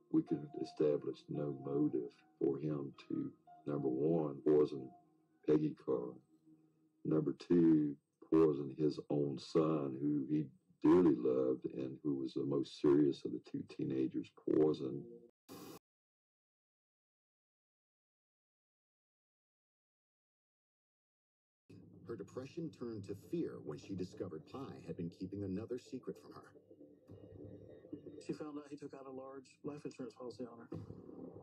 we could establish no motive for him to, number one, poison Peggy Carr. Number two, poison his own son, who he dearly loved and who was the most serious of the two teenagers poisoned. Her depression turned to fear when she discovered Pi had been keeping another secret from her. She found out he took out a large life insurance policy on her.